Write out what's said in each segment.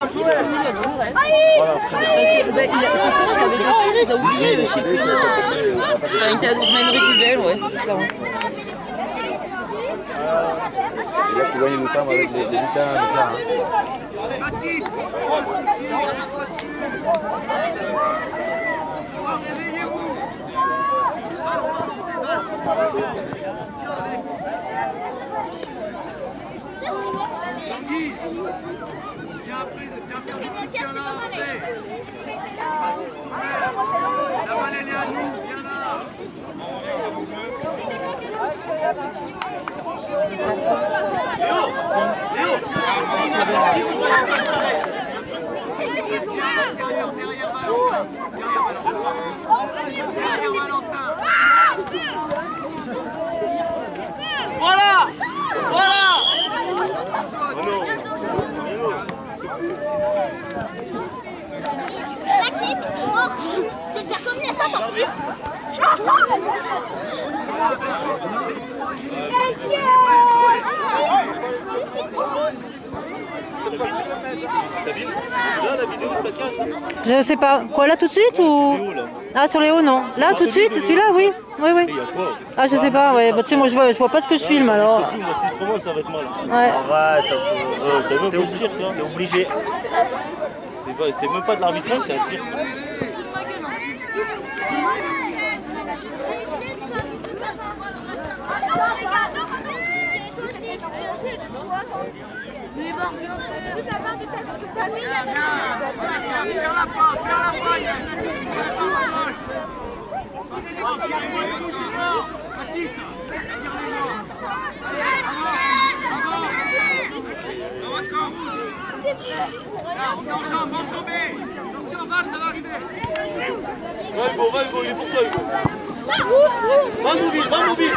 Si, il a oublié le chef. Enfin, une récupère, ouais. Il a couvert le temps avec les lutins. La balle elle est à nous, viens là. Voilà. Voilà. Je vais faire comme ça, tant pis. Je sais pas. Quoi, là tout de suite ou... Ah, sur les hauts, non. Là tout de suite, celui-là, oui. Oui, oui. Ah, je sais pas, ouais. Bah, tu sais, moi, je vois pas ce que je filme, alors. Ça va être mal. Ouais. Arrête, t'es au cirque, là. T'es obligé. C'est même pas de l'arbitrage, c'est un cirque. Attention, Val, ça va arriver. Va Hugo, il est pour toi Hugo. Va mobile, va mobile.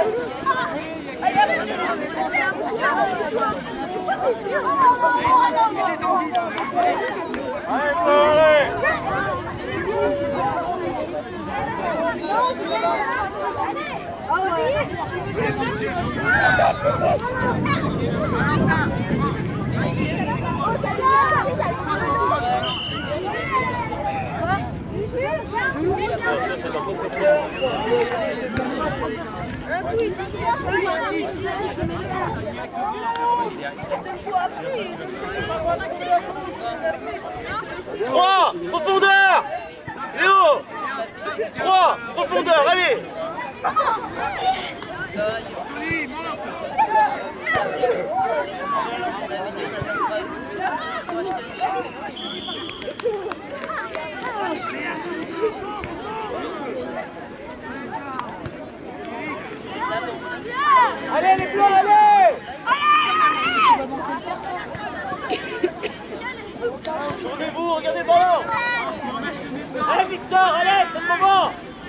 Trois, profondeur. Léo. 3, profondeur, allez. Allez les bleus, allez. Tournez-vous, regardez le ballon. Allez Victor, allez, c'est le moment.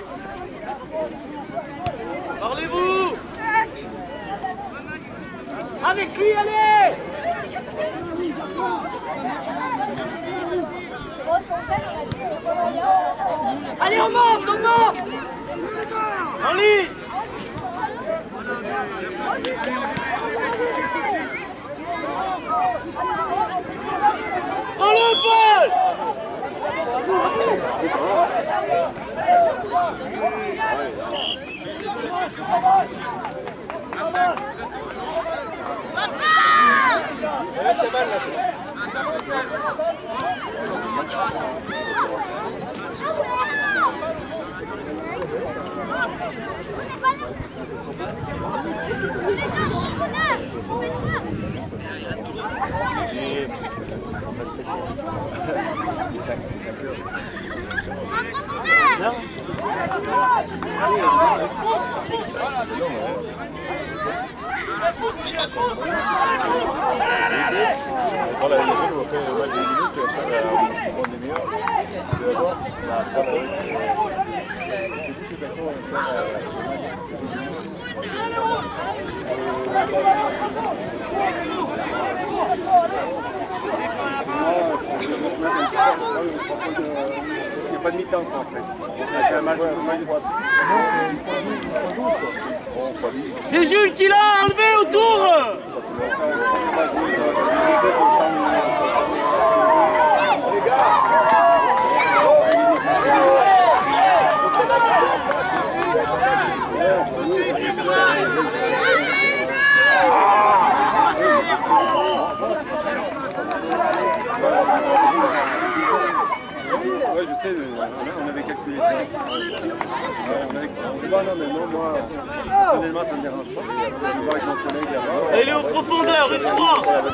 Parlez-vous. Avec lui, allez. Allez, on monte, on monte. En ligne. Dans le bol. Voilà, il on va faire 20 minutes et après, on est mieux. D'abord, il n'y a pas de mi-temps en fait. C'est un match de droite. C'est Jules qui l'a enlevé autour. On avait calculé ça. Non, mais non, moi, personnellement, ça ne me dérange pas. Je vais voir avec mon collègue. Elle est en profondeur, une 3.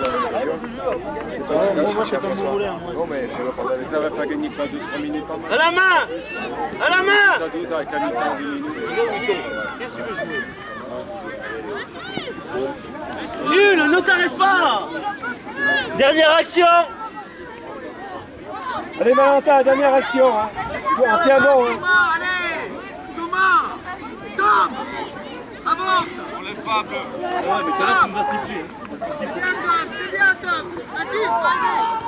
Moi, c'est comme vous voulez. Non, mais ça va faire gagner 2-3 minutes. À la main. À la main. Ça 12 avec la mi-temps, 10 minutes. Qu'est-ce que tu veux jouer? Jules, ne t'arrête pas. Dernière action. Allez, Valentin, dernière action. Hein. On tient bon. Hein. Allez, Thomas, Tom, avance. On lève pas, bleu. Ouais, mais tout à l'heure, tu nous as sifflé. C'est bien, Tom, c'est bien, Tom. Un 10, allez.